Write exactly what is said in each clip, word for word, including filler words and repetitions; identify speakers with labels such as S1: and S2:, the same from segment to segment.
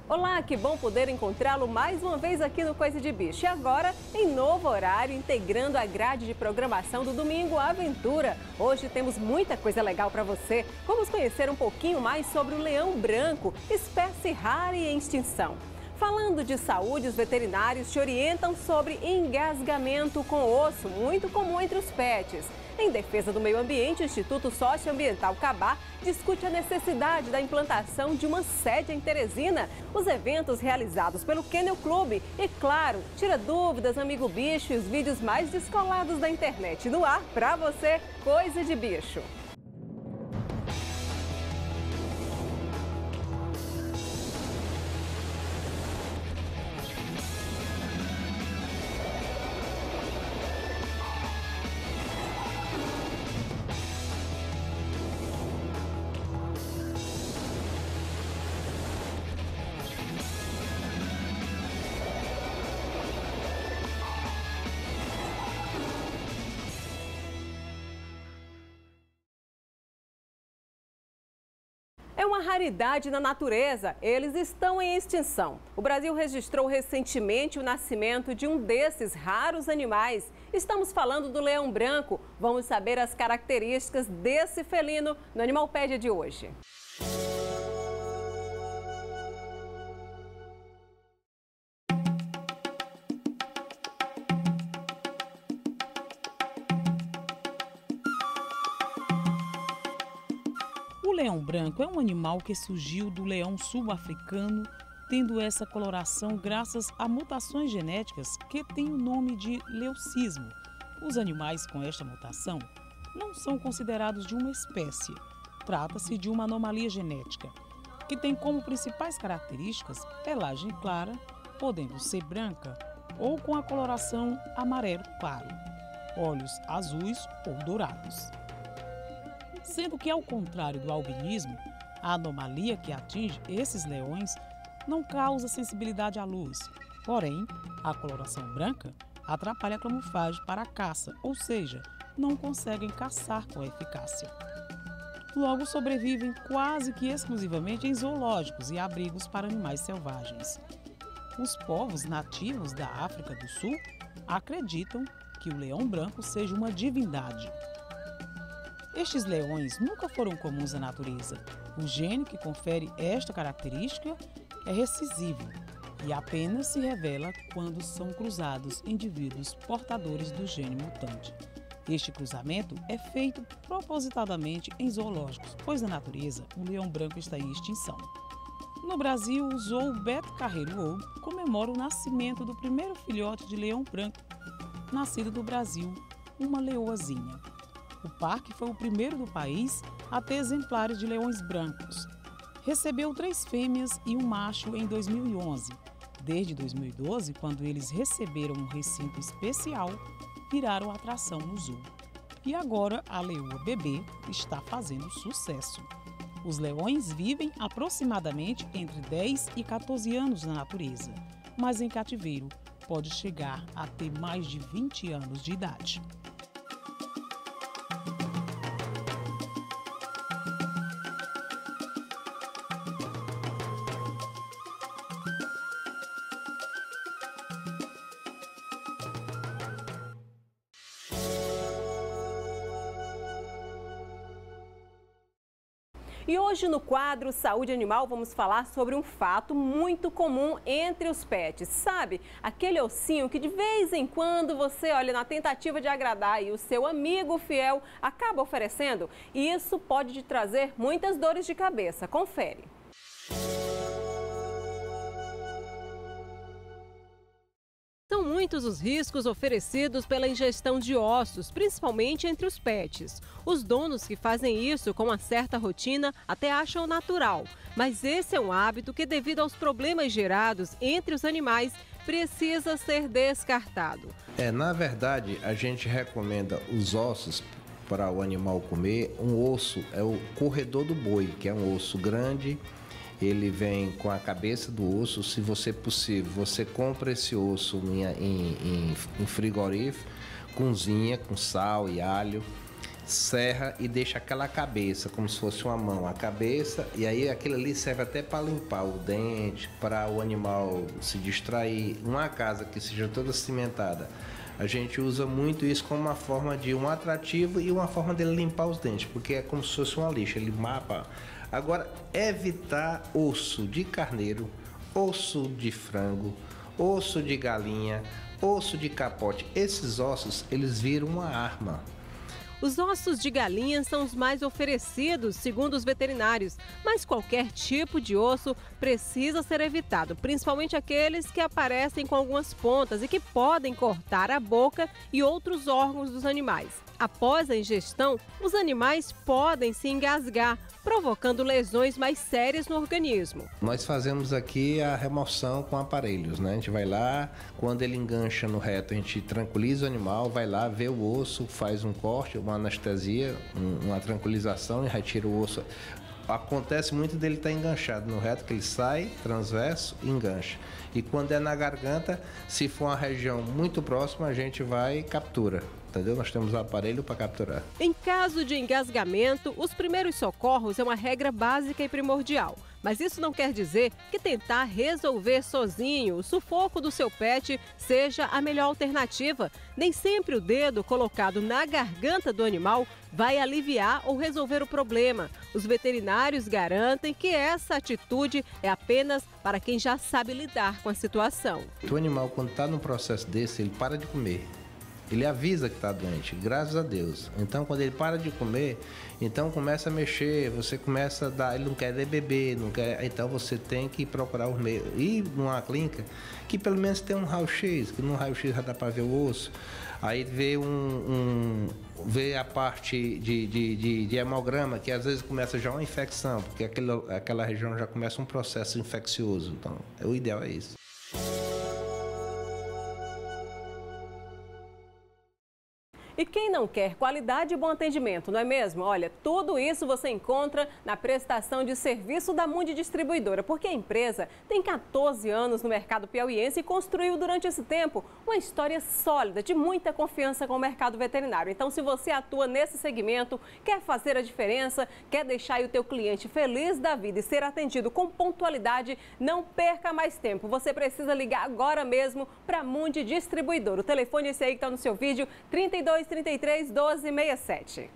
S1: Olá, que bom poder encontrá-lo mais uma vez aqui no Coisa de Bicho. E agora, em novo horário, integrando a grade de programação do Domingo Aventura. Hoje temos muita coisa legal para você. Vamos conhecer um pouquinho mais sobre o leão branco, espécie rara e em extinção. Falando de saúde, os veterinários te orientam sobre engasgamento com osso, muito comum entre os pets. Em defesa do meio ambiente, o Instituto Socioambiental Cabá discute a necessidade da implantação de uma sede em Teresina. Os eventos realizados pelo Kennel Club e, claro, tira dúvidas, amigo bicho, e os vídeos mais descolados da internet no ar para você, Coisa de Bicho. É uma raridade na natureza, eles estão em extinção. O Brasil registrou recentemente o nascimento de um desses raros animais. Estamos falando do leão branco. Vamos saber as características desse felino no Animalpedia de hoje.
S2: O leão branco é um animal que surgiu do leão sul-africano, tendo essa coloração graças a mutações genéticas que têm o nome de leucismo. Os animais com esta mutação não são considerados de uma espécie. Trata-se de uma anomalia genética, que tem como principais características pelagem clara, podendo ser branca ou com a coloração amarelo claro, olhos azuis ou dourados. Sendo que, ao contrário do albinismo, a anomalia que atinge esses leões não causa sensibilidade à luz. Porém, a coloração branca atrapalha a camuflagem para a caça, ou seja, não conseguem caçar com eficácia. Logo, sobrevivem quase que exclusivamente em zoológicos e abrigos para animais selvagens. Os povos nativos da África do Sul acreditam que o leão branco seja uma divindade. Estes leões nunca foram comuns à natureza. O gene que confere esta característica é recessivo e apenas se revela quando são cruzados indivíduos portadores do gene mutante. Este cruzamento é feito propositadamente em zoológicos, pois na natureza o leão branco está em extinção. No Brasil, o Zoo Beto Carreiro World comemora o nascimento do primeiro filhote de leão branco nascido do Brasil, uma leoazinha. O parque foi o primeiro do país a ter exemplares de leões brancos. Recebeu três fêmeas e um macho em dois mil e onze. Desde dois mil e doze, quando eles receberam um recinto especial, viraram atração no zoo. E agora a leoa bebê está fazendo sucesso. Os leões vivem aproximadamente entre dez e quatorze anos na natureza, mas em cativeiro pode chegar a ter mais de vinte anos de idade.
S1: E hoje no quadro Saúde Animal vamos falar sobre um fato muito comum entre os pets. Sabe, aquele ossinho que de vez em quando você olha na tentativa de agradar e o seu amigo fiel acaba oferecendo? E isso pode te trazer muitas dores de cabeça. Confere. São muitos os riscos oferecidos pela ingestão de ossos, principalmente entre os pets. Os donos que fazem isso com uma certa rotina até acham natural, mas esse é um hábito que, devido aos problemas gerados entre os animais, precisa ser descartado.
S3: É, na verdade, a gente recomenda os ossos para o animal comer. Um osso é o corredor do boi, que é um osso grande. Ele vem com a cabeça do osso. Se você possível, você compra esse osso em, em, em frigorífico, cozinha com sal e alho. serra e deixa aquela cabeça, como se fosse uma mão, a cabeça, e aí aquilo ali serve até para limpar o dente, para o animal se distrair. Uma casa que seja toda cimentada, a gente usa muito isso como uma forma de um atrativo e uma forma dele limpar os dentes, porque é como se fosse uma lixa, ele mapa. Agora, evitar osso de carneiro, osso de frango, osso de galinha, osso de capote. Esses ossos, eles viram uma arma.
S1: Os ossos de galinha são os mais oferecidos, segundo os veterinários, mas qualquer tipo de osso precisa ser evitado, principalmente aqueles que aparecem com algumas pontas e que podem cortar a boca e outros órgãos dos animais. Após a ingestão, os animais podem se engasgar, provocando lesões mais sérias no organismo.
S3: Nós fazemos aqui a remoção com aparelhos, né? A gente vai lá, quando ele engancha no reto, a gente tranquiliza o animal, vai lá, vê o osso, faz um corte, uma anestesia, uma tranquilização e retira o osso. Acontece muito dele estar enganchado no reto, que ele sai transverso e engancha. E quando é na garganta, se for uma região muito próxima, a gente vai e captura. Entendeu? Nós temos um aparelho para capturar.
S1: Em caso de engasgamento, os primeiros socorros é uma regra básica e primordial. Mas isso não quer dizer que tentar resolver sozinho o sufoco do seu pet seja a melhor alternativa. Nem sempre o dedo colocado na garganta do animal vai aliviar ou resolver o problema. Os veterinários garantem que essa atitude é apenas para quem já sabe lidar com a situação.
S3: O animal, quando está num processo desse, ele para de comer. Ele avisa que está doente, graças a Deus. Então, quando ele para de comer, então começa a mexer, você começa a dar, ele não quer beber, não quer, então você tem que procurar os meios. Ir numa clínica que pelo menos tem um raio-x, que no raio-x já dá para ver o osso. Aí vê, um, um, vê a parte de, de, de, de hemograma, que às vezes começa já uma infecção, porque aquele, aquela região já começa um processo infeccioso. Então, o ideal é isso.
S1: E quem não quer qualidade e bom atendimento, não é mesmo? Olha, tudo isso você encontra na prestação de serviço da Mundi Distribuidora, porque a empresa tem quatorze anos no mercado piauiense e construiu durante esse tempo uma história sólida, de muita confiança com o mercado veterinário. Então, se você atua nesse segmento, quer fazer a diferença, quer deixar o teu cliente feliz da vida e ser atendido com pontualidade, não perca mais tempo. Você precisa ligar agora mesmo para a Mundi Distribuidora. O telefone é esse aí que está no seu vídeo, trinta e dois, trinta e três, doze, sessenta e sete.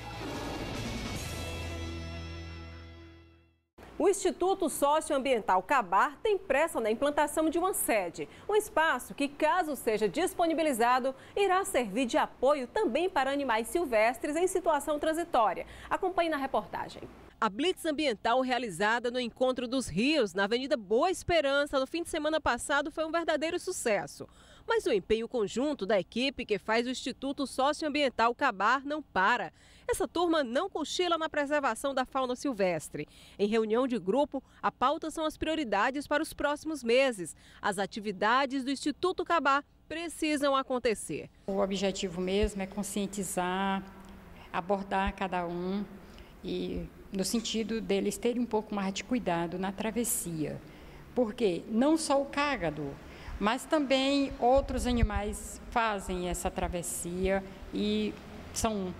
S1: O Instituto Socioambiental Cabar tem pressa na implantação de uma sede. Um espaço que, caso seja disponibilizado, irá servir de apoio também para animais silvestres em situação transitória. Acompanhe na reportagem. A Blitz Ambiental realizada no Encontro dos Rios, na Avenida Boa Esperança, no fim de semana passado, foi um verdadeiro sucesso. Mas o empenho conjunto da equipe que faz o Instituto Socioambiental Cabar não para. Essa turma não cochila na preservação da fauna silvestre. Em reunião de grupo, a pauta são as prioridades para os próximos meses. As atividades do Instituto Cabar precisam acontecer.
S4: O objetivo mesmo é conscientizar, abordar cada um e no sentido deles terem um pouco mais de cuidado na travessia. Porque não só o cágado, mas também outros animais fazem essa travessia e são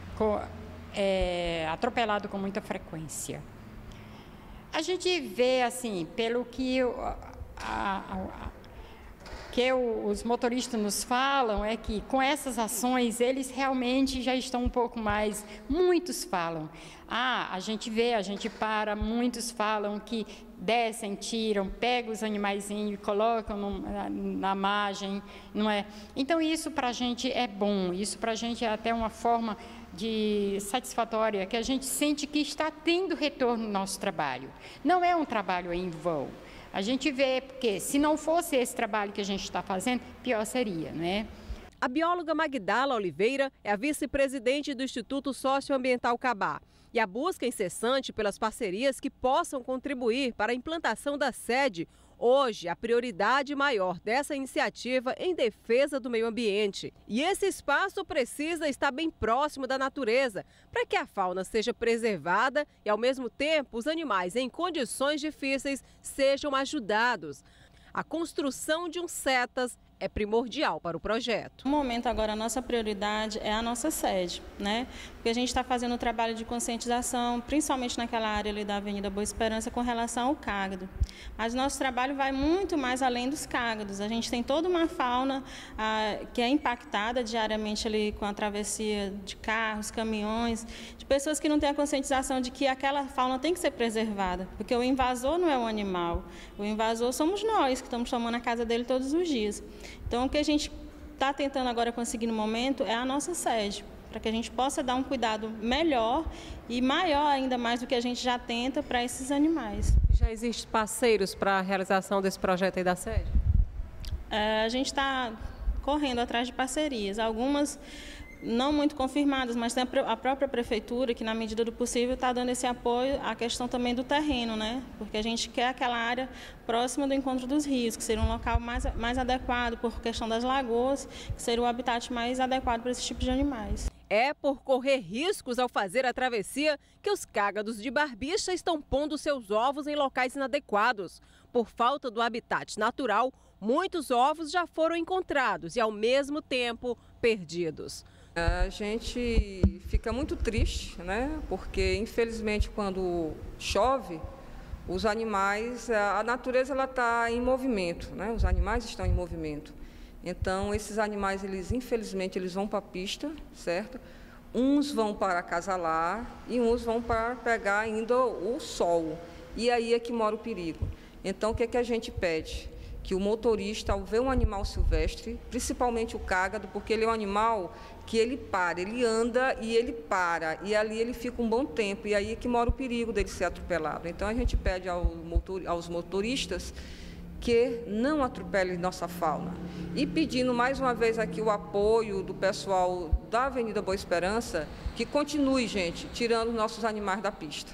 S4: é, atropelados com muita frequência. A gente vê, assim, pelo que, a, a, a, que os motoristas nos falam, é que com essas ações eles realmente já estão um pouco mais, muitos falam, ah, a gente vê, a gente para, muitos falam que descem, tiram, pegam os animaizinhos e colocam no, na, na margem, não é? Então isso para a gente é bom, isso para a gente é até uma forma de satisfatória, que a gente sente que está tendo retorno no nosso trabalho. Não é um trabalho em vão. A gente vê, porque se não fosse esse trabalho que a gente está fazendo, pior seria, né?
S1: A bióloga Magdala Oliveira é a vice-presidente do Instituto Socioambiental Cabar. E a busca incessante pelas parcerias que possam contribuir para a implantação da sede, hoje a prioridade maior dessa iniciativa em defesa do meio ambiente. E esse espaço precisa estar bem próximo da natureza, para que a fauna seja preservada e, ao mesmo tempo, os animais em condições difíceis sejam ajudados. A construção de um CETAS é primordial para o projeto.
S5: No momento agora a nossa prioridade é a nossa sede, né? Porque a gente está fazendo um trabalho de conscientização, principalmente naquela área ali da Avenida Boa Esperança, com relação ao cágado. Mas nosso trabalho vai muito mais além dos cágados. A gente tem toda uma fauna ah, que é impactada diariamente ali com a travessia de carros, caminhões, de pessoas que não têm a conscientização de que aquela fauna tem que ser preservada, porque o invasor não é um animal, o invasor somos nós que estamos tomando a casa dele todos os dias. Então, o que a gente está tentando agora conseguir no momento é a nossa sede, para que a gente possa dar um cuidado melhor e maior ainda mais do que a gente já tenta para esses animais.
S1: Já existem parceiros para a realização desse projeto aí da sede?
S5: É, a gente está correndo atrás de parcerias, algumas não muito confirmadas, mas tem a própria prefeitura que, na medida do possível, está dando esse apoio à questão também do terreno, né? Porque a gente quer aquela área próxima do encontro dos rios, que seria um local mais, mais adequado por questão das lagoas, que seria o habitat mais adequado para esse tipo de animais.
S1: É por correr riscos ao fazer a travessia que os cágados de barbicha estão pondo seus ovos em locais inadequados. Por falta do habitat natural, muitos ovos já foram encontrados e, ao mesmo tempo, perdidos.
S6: A gente fica muito triste, né? Porque, infelizmente, quando chove, os animais, a natureza ela está em movimento, né? Os animais estão em movimento. Então, esses animais, eles, infelizmente, eles vão para a pista, certo? Uns vão para acasalar e uns vão para pegar ainda o sol. E aí é que mora o perigo. Então, o que é que a gente pede? Que o motorista, ao ver um animal silvestre, principalmente o cágado, porque ele é um animal que ele para, ele anda e ele para, e ali ele fica um bom tempo, e aí é que mora o perigo dele ser atropelado. Então, a gente pede ao motor, aos motoristas que não atropelem nossa fauna. E pedindo mais uma vez aqui o apoio do pessoal da Avenida Boa Esperança, que continue, gente, tirando nossos animais da pista.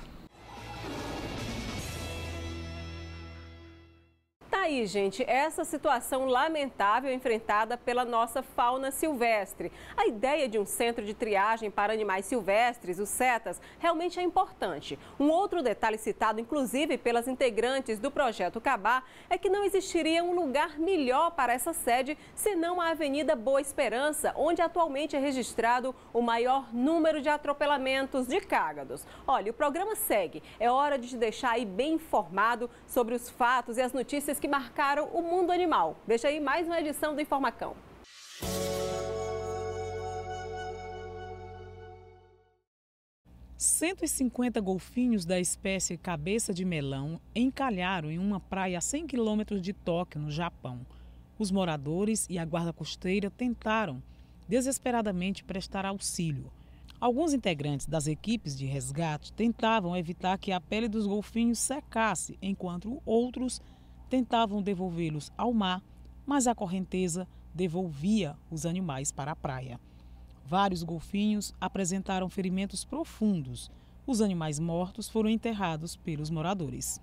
S1: Tá aí, gente, essa situação lamentável enfrentada pela nossa fauna silvestre. A ideia de um centro de triagem para animais silvestres, os CETAS, realmente é importante. Um outro detalhe citado, inclusive, pelas integrantes do Projeto Cabá, é que não existiria um lugar melhor para essa sede senão a Avenida Boa Esperança, onde atualmente é registrado o maior número de atropelamentos de cágados. Olha, o programa segue. É hora de te deixar aí bem informado sobre os fatos e as notícias que marcaram o mundo animal. Veja aí mais uma edição do Informacão.
S2: cento e cinquenta golfinhos da espécie cabeça de melão encalharam em uma praia a cem quilômetros de Tóquio, no Japão. Os moradores e a guarda costeira tentaram desesperadamente prestar auxílio. Alguns integrantes das equipes de resgate tentavam evitar que a pele dos golfinhos secasse, enquanto outros tentavam devolvê-los ao mar, mas a correnteza devolvia os animais para a praia. Vários golfinhos apresentaram ferimentos profundos. Os animais mortos foram enterrados pelos moradores.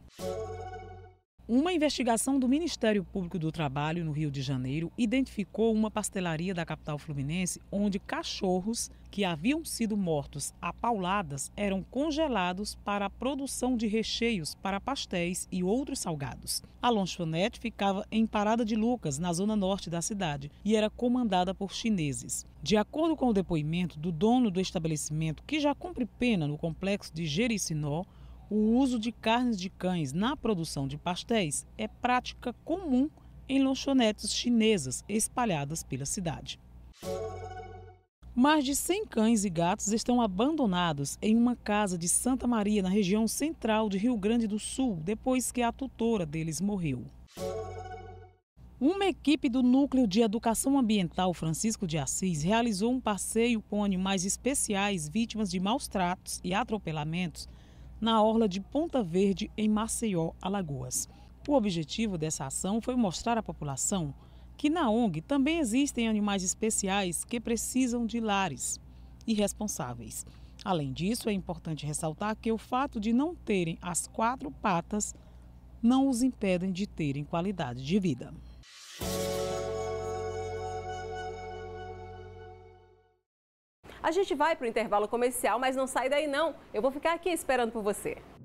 S2: Uma investigação do Ministério Público do Trabalho, no Rio de Janeiro, identificou uma pastelaria da capital fluminense onde cachorros que haviam sido mortos a pauladas eram congelados para a produção de recheios para pastéis e outros salgados. A lanchonete ficava em Parada de Lucas, na zona norte da cidade, e era comandada por chineses. De acordo com o depoimento do dono do estabelecimento, que já cumpre pena no complexo de Jericinó, o uso de carnes de cães na produção de pastéis é prática comum em lanchonetes chinesas espalhadas pela cidade. Mais de cem cães e gatos estão abandonados em uma casa de Santa Maria, na região central de Rio Grande do Sul, depois que a tutora deles morreu. Uma equipe do Núcleo de Educação Ambiental Francisco de Assis realizou um passeio com animais especiais vítimas de maus tratos e atropelamentos na orla de Ponta Verde, em Maceió, Alagoas. O objetivo dessa ação foi mostrar à população que na O N G também existem animais especiais que precisam de lares e responsáveis. Além disso, é importante ressaltar que o fato de não terem as quatro patas não os impedem de terem qualidade de vida.
S1: A gente vai para o intervalo comercial, mas não sai daí não. Eu vou ficar aqui esperando por você.